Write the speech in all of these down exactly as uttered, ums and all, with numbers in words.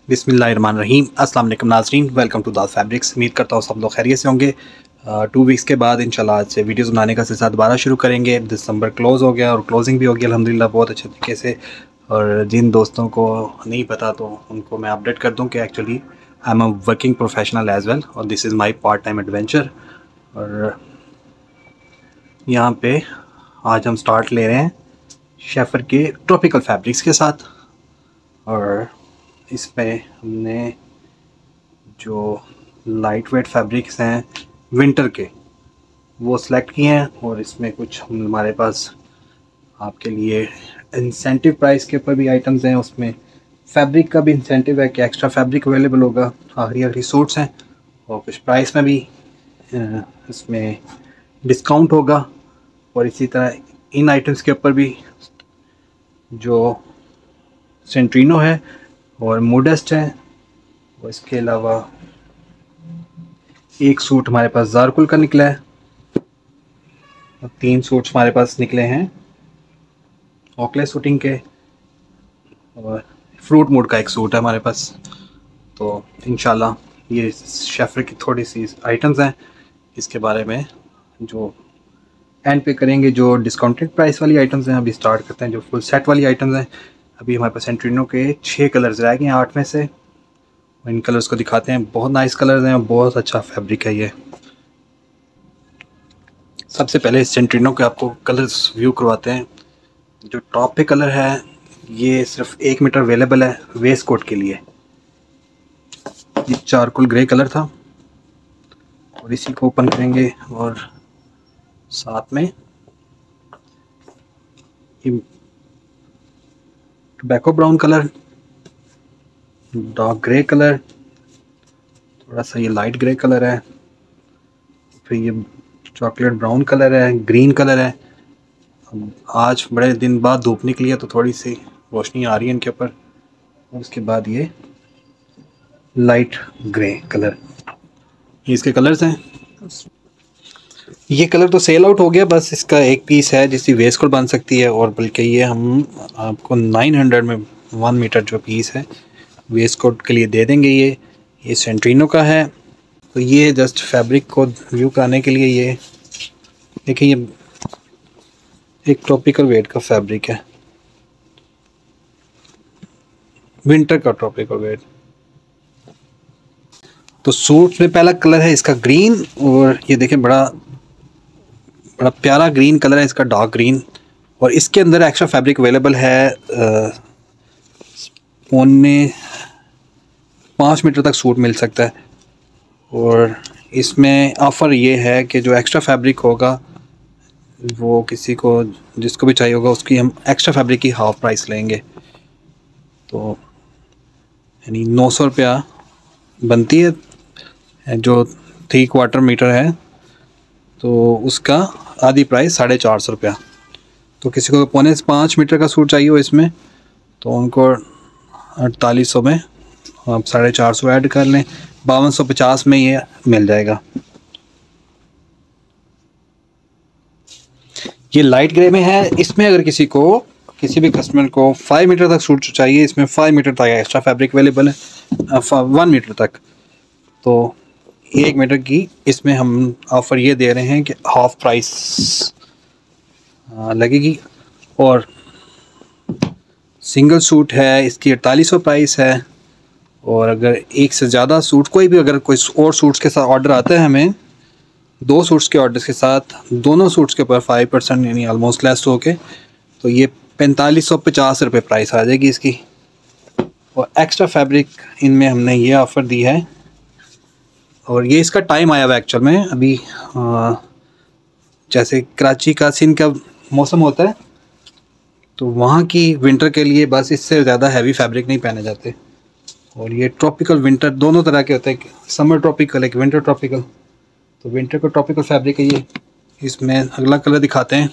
बिस्मिल्लाहिर्रहमानिर्रहीम। अस्सलाम वालेकुम नाज़रीन, वेलकम टू दाद फैब्रिक्स। उम्मीद करता हूँ सब लोग खैरियत से होंगे। टू वीक्स के बाद इंशाल्लाह आज से वीडियोज़ बनाने का सिलसिला दोबारा शुरू करेंगे। दिसंबर क्लोज़ हो गया और क्लोजिंग भी हो गई अल्हम्दुलिल्लाह बहुत अच्छे तरीके से। और जिन दोस्तों को नहीं पता तो उनको मैं अपडेट कर दूँ कि actually I am a working professional as well और this is my part time adventure. और यहाँ पे आज हम स्टार्ट ले रहे हैं शेफर के ट्रॉपिकल फैब्रिक्स के साथ। और इसमें हमने जो लाइट वेट फैब्रिक्स हैं विंटर के वो सिलेक्ट किए हैं। और इसमें कुछ हमारे पास आपके लिए इंसेंटिव प्राइस के ऊपर भी आइटम्स हैं। उसमें फैब्रिक का भी इंसेंटिव है कि एक्स्ट्रा फैब्रिक अवेलेबल होगा। आखिरी आखिरी सूट्स हैं और कुछ प्राइस में भी इसमें डिस्काउंट होगा। और इसी तरह इन आइटम्स के ऊपर भी जो सेंट्रिनो है और मोडेस्ट है। और इसके अलावा एक सूट हमारे पास ज़ारकुल का निकला है और तीन सूट्स हमारे पास निकले हैं ओकले शूटिंग के। और फ्रूट मूड का एक सूट है हमारे पास। तो इंशाल्लाह ये शेफर की थोड़ी सी आइटम्स हैं, इसके बारे में जो एंड पे करेंगे। जो डिस्काउंटेड प्राइस वाली आइटम्स हैं अभी स्टार्ट करते हैं। जो फुल सेट वाली आइटम्स हैं अभी हमारे पास सेंट्रिनो के छः कलर्स रह गए हैं आठ में से। इन कलर्स को दिखाते हैं, बहुत नाइस कलर्स हैं और बहुत अच्छा फैब्रिक है ये। सबसे पहले सेंट्रिनो के आपको कलर्स व्यू करवाते हैं। जो टॉप पे कलर है ये सिर्फ एक मीटर अवेलेबल है वेस्ट कोट के लिए। ये चारकोल ग्रे कलर था और इसी को ओपन करेंगे और साथ में ये tobacco brown colour, dark grey colour, थोड़ा सा ये लाइट ग्रे कलर है, फिर ये चॉकलेट ब्राउन कलर है, ग्रीन कलर है। आज बड़े दिन बाद धूप निकली है तो थोड़ी सी रोशनी आ रही है इनके ऊपर। और उसके बाद ये लाइट ग्रे कलर, ये इसके कलर्स हैं। ये कलर तो सेल आउट हो गया, बस इसका एक पीस है जिसकी वेस्ट कोट बन सकती है। और बल्कि ये हम आपको नाइन हंड्रेड में वन मीटर जो पीस है वेस्ट कोट के लिए दे देंगे। ये ये सेंट्रिनो का है। तो ये जस्ट फैब्रिक को व्यू कराने के लिए ये देखिए, ये एक ट्रॉपिकल वेट का फैब्रिक है, विंटर का ट्रॉपिकल वेट। तो सूट में पहला कलर है इसका ग्रीन। और ये देखें बड़ा बड़ा प्यारा ग्रीन कलर है इसका, डार्क ग्रीन। और इसके अंदर एक्स्ट्रा फैब्रिक अवेलेबल है। पौने पाँच मीटर तक सूट मिल सकता है। और इसमें ऑफ़र ये है कि जो एक्स्ट्रा फैब्रिक होगा वो किसी को जिसको भी चाहिए होगा उसकी हम एक्स्ट्रा फैब्रिक की हाफ प्राइस लेंगे। तो यानी नौ सौ रुपया बनती है जो थ्री क्वार्टर मीटर है, तो उसका आधी प्राइस साढ़े चार सौ रुपया। तो किसी को पौने पाँच मीटर का सूट चाहिए हो इसमें तो उनको अड़तालीस सौ में आप साढ़े चार सौ ऐड कर लें, बावन सौ पचास में ये मिल जाएगा। ये लाइट ग्रे में है। इसमें अगर किसी को किसी भी कस्टमर को फाइव मीटर तक सूट चाहिए, इसमें फाइव मीटर तक एक्स्ट्रा फैब्रिक अवेलेबल है, वन मीटर तक। तो एक मीटर की इसमें हम ऑफ़र ये दे रहे हैं कि हाफ प्राइस लगेगी। और सिंगल सूट है इसकी अड़तालीस सौ प्राइस है। और अगर एक से ज़्यादा सूट कोई भी अगर कोई और सूट्स के साथ ऑर्डर आता है हमें, दो सूट्स के ऑर्डर के साथ दोनों सूट्स के ऊपर फाइव परसेंट यानी ऑलमोस्ट लेस हो के तो ये पैंतालीस सौ पचास रुपये प्राइस आ जाएगी इसकी। और एक्स्ट्रा फैब्रिक इनमें हमने ये ऑफ़र दी है। और ये इसका टाइम आया हुआ एक्चुअल में अभी आ, जैसे कराची का सिंध का मौसम होता है तो वहाँ की विंटर के लिए बस इससे ज़्यादा हैवी फैब्रिक नहीं पहने जाते। और ये ट्रॉपिकल विंटर दोनों तरह के होते हैं, समर ट्रॉपिकल एक विंटर ट्रॉपिकल। तो विंटर का ट्रॉपिकल फैब्रिक है ये। इसमें अगला कलर दिखाते हैं।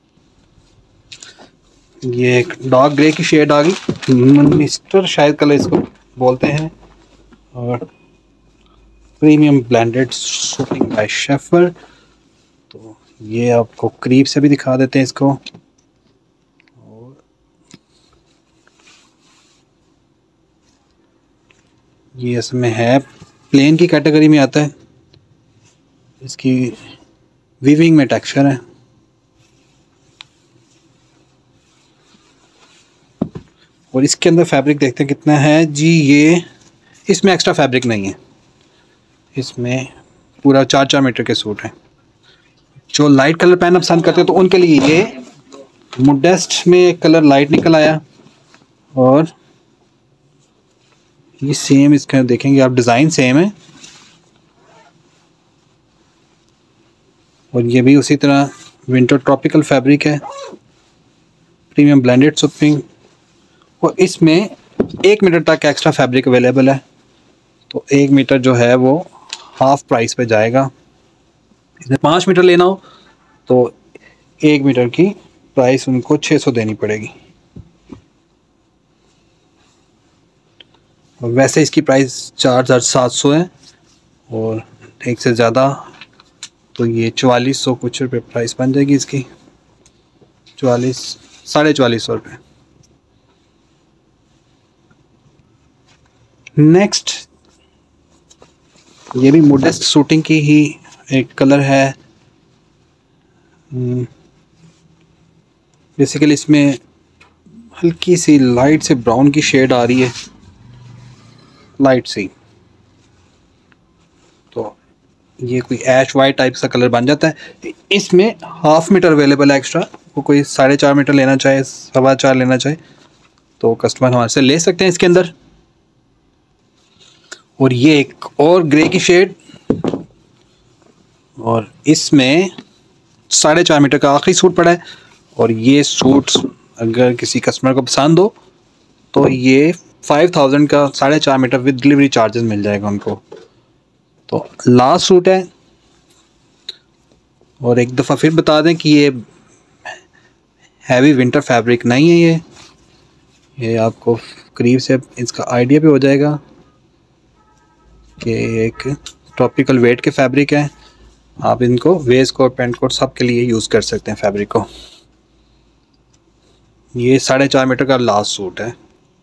ये एक डार्क ग्रे की शेड आ गई, मिस्टर शायद कलर इसको बोलते हैं। और premium blended suiting by Shafer. तो ये आपको करीब से भी दिखा देते हैं इसको। और ये इसमें है, प्लेन की कैटेगरी में आता है। इसकी वीविंग में टेक्सचर है। और इसके अंदर फैब्रिक देखते हैं कितना है जी। ये इसमें एक्स्ट्रा फैब्रिक नहीं है, इसमें पूरा चार चार मीटर के सूट हैं। जो लाइट कलर पहनना पसंद करते हैं तो उनके लिए ये मोडेस्ट में कलर लाइट निकल आया। और ये सेम इसका देखेंगे आप, डिज़ाइन सेम है। और ये भी उसी तरह विंटर ट्रॉपिकल फैब्रिक है, प्रीमियम ब्लेंडेड सुप्रीम। और इसमें एक मीटर तक एक्स्ट्रा फैब्रिक अवेलेबल है। तो एक मीटर जो है वो हाफ प्राइस पे जाएगा। इसमें पाँच मीटर लेना हो तो एक मीटर की प्राइस उनको छः सौ देनी पड़ेगी। और वैसे इसकी प्राइस चार हज़ार सात सौ है। और एक से ज़्यादा तो ये चवालीस सौ कुछ रुपये प्राइस बन जाएगी इसकी, चवालीस साढ़े चवालीस सौ रुपये। नेक्स्ट ये भी मोडेस्ट सूटिंग की ही एक कलर है। बेसिकली इसमें हल्की सी लाइट से ब्राउन की शेड आ रही है, लाइट सी। तो ये कोई ऐश वाइट टाइप सा कलर बन जाता है। इसमें हाफ मीटर अवेलेबल है एक्स्ट्रा। वो कोई साढ़े चार मीटर लेना चाहे, सवा चार लेना चाहे तो कस्टमर हमारे से ले सकते हैं इसके अंदर। और ये एक और ग्रे की शेड, और इसमें साढ़े चार मीटर का आखिरी सूट पड़ा है। और ये सूट अगर किसी कस्टमर को पसंद हो तो ये फाइव थाउजेंड का साढ़े चार मीटर विद डिलीवरी चार्जेस मिल जाएगा उनको। तो लास्ट सूट है। और एक दफ़ा फिर बता दें कि ये हैवी विंटर फैब्रिक नहीं है। ये ये आपको करीब से इसका आइडिया भी हो जाएगा कि एक ट्रॉपिकल वेट के फैब्रिक है। आप इनको वेस्ट कोट, पेंट कोट सब के लिए यूज़ कर सकते हैं फैब्रिक को। ये साढ़े चार मीटर का लास्ट सूट है,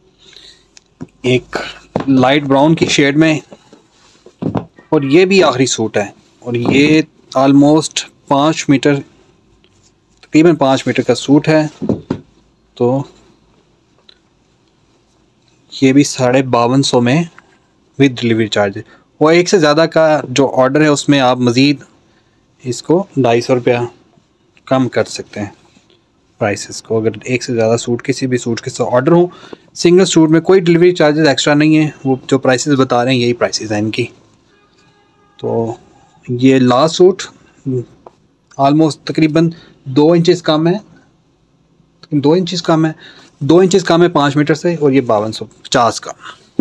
एक लाइट ब्राउन की शेड में। और ये भी आखिरी सूट है। और ये ऑलमोस्ट पाँच मीटर, तकरीबन पाँच मीटर का सूट है। तो ये भी साढ़े बावन सौ में विद डिलीवरी चार्ज। और एक से ज़्यादा का जो ऑर्डर है उसमें आप मज़ीद इसको ढाई सौ रुपया कम कर सकते हैं प्राइसेस को। अगर एक से ज़्यादा सूट किसी भी सूट के साथ ऑर्डर हो, सिंगल सूट में कोई डिलीवरी चार्जेस एक्स्ट्रा नहीं है। वो जो प्राइसेस बता रहे हैं यही प्राइसेस हैं इनकी। तो ये लास्ट सूट आलमोस्ट तकरीबन दो इंचेस कम है, दो इंचेस कम है दो इंचेस कम है पाँच मीटर से। और ये बावन सौ पचास का।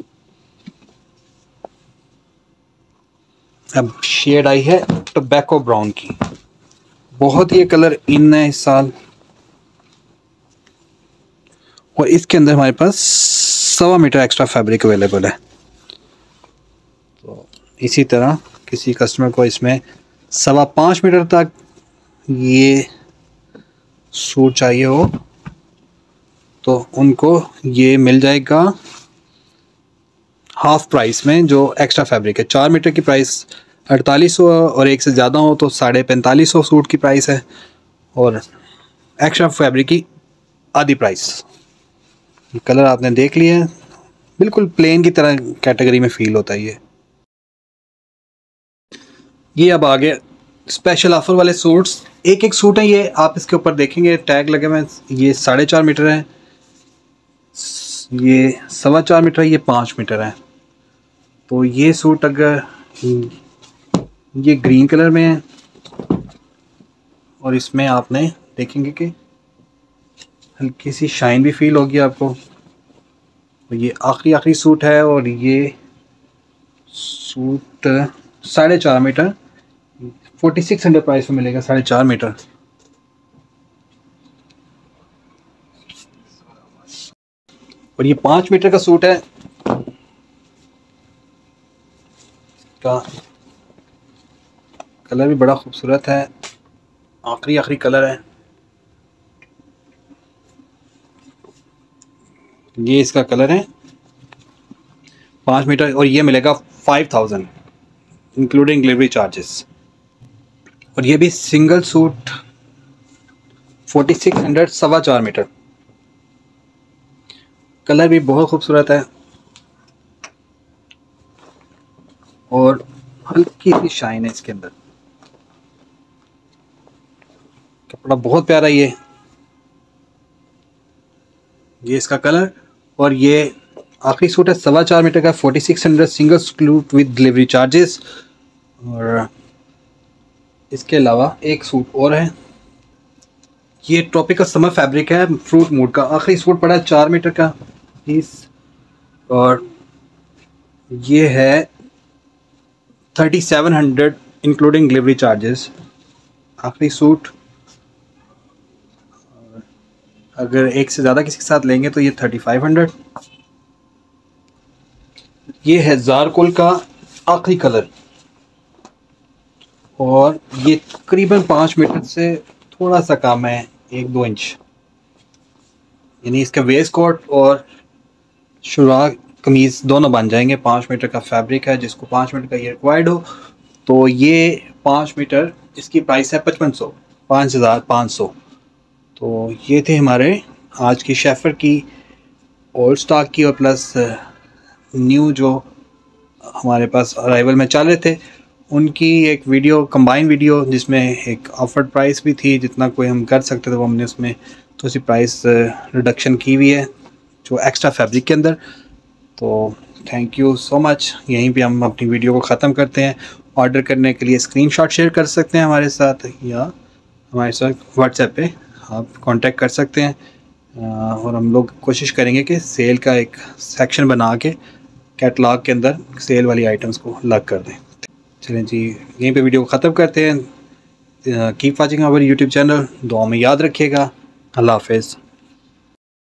अब शेड आई है टोबैको ब्राउन की, बहुत ही कलर इन है इस साल। और इसके अंदर हमारे पास सवा मीटर एक्स्ट्रा फैब्रिक अवेलेबल है। तो इसी तरह किसी कस्टमर को इसमें सवा पाँच मीटर तक ये सूट चाहिए हो तो उनको ये मिल जाएगा हाफ प्राइस में। जो एक्स्ट्रा फैब्रिक है, चार मीटर की प्राइस अड़तालीस सौ और एक से ज़्यादा हो तो साढ़े पैंतालीस सौ सूट की प्राइस है। और एक्स्ट्रा फैब्रिक की आधी प्राइस। कलर आपने देख लिया है, बिल्कुल प्लेन की तरह कैटेगरी में फ़ील होता है ये। ये अब आगे स्पेशल ऑफर वाले सूट्स, एक एक सूट है ये। आप इसके ऊपर देखेंगे टैग लगे हुए हैं। ये साढ़े चार मीटर है, ये सवा चार मीटर है, ये पाँच मीटर है। तो ये सूट अगर ये ग्रीन कलर में है और इसमें आपने देखेंगे कि हल्की सी शाइन भी फील होगी आपको। तो ये आखिरी आखिरी सूट है। और ये सूट साढ़े चार metre forty six hundred price में मिलेगा, साढ़े चार मीटर। और ये पाँच मीटर का सूट है। का कलर भी बड़ा खूबसूरत है, आखिरी आखिरी कलर है। ये इसका कलर है। पाँच मीटर, और ये मिलेगा five thousand including delivery charges. और ये भी single suit forty six hundred, सवा चार मीटर। कलर भी बहुत खूबसूरत है और हल्की सी शाइन है इसके अंदर। कपड़ा बहुत प्यारा, ये ये इसका कलर। और ये आखिरी सूट है, सवा चार मीटर का, forty six hundred single suit with delivery charges. और इसके अलावा एक सूट और है, ये ट्रॉपिकल समर फैब्रिक है, फ्रूट मूड का। आखिरी सूट पड़ा है चार मीटर का पीस, और ये है thirty seven hundred including delivery charges. आखिरी सूट, अगर एक से ज़्यादा किसी के साथ लेंगे तो ये थर्टी फाइव हंड्रेड। ये है ज़ारकुल का आखिरी कलर, और ये तकरीबन पाँच मीटर से थोड़ा सा कम है, एक दो इंच। यानी इसका वेस्ट कोट और शुराक कमीज़ दोनों बन जाएंगे। पाँच मीटर का फैब्रिक है, जिसको पाँच मीटर का ये रिक्वायर्ड हो तो ये पाँच मीटर, इसकी प्राइस है पचपन सौ, पाँच हज़ार पाँच सौ। तो ये थे हमारे आज की शेफर की ओल्ड स्टॉक की और प्लस न्यू जो हमारे पास अराइवल में चल रहे थे उनकी एक वीडियो, कंबाइन वीडियो, जिसमें एक ऑफर्ड प्राइस भी थी। जितना कोई हम कर सकते थे वो हमने उसमें तो सी प्राइस रिडक्शन की हुई है जो एक्स्ट्रा फैब्रिक के अंदर। तो थैंक यू सो मच। यहीं पे हम अपनी वीडियो को ख़त्म करते हैं। ऑर्डर करने के लिए स्क्रीनशॉट शेयर कर सकते हैं हमारे साथ, या हमारे साथ व्हाट्सएप पे आप कांटेक्ट कर सकते हैं। और हम लोग कोशिश करेंगे कि सेल का एक सेक्शन बना के कैटलॉग के अंदर सेल वाली आइटम्स को लग कर दें। चलें जी, यहीं पे वीडियो को ख़त्म करते हैं। Keep watching our YouTube channel. दुआ में याद रखिएगा। अल्लाह हाफ़िज़।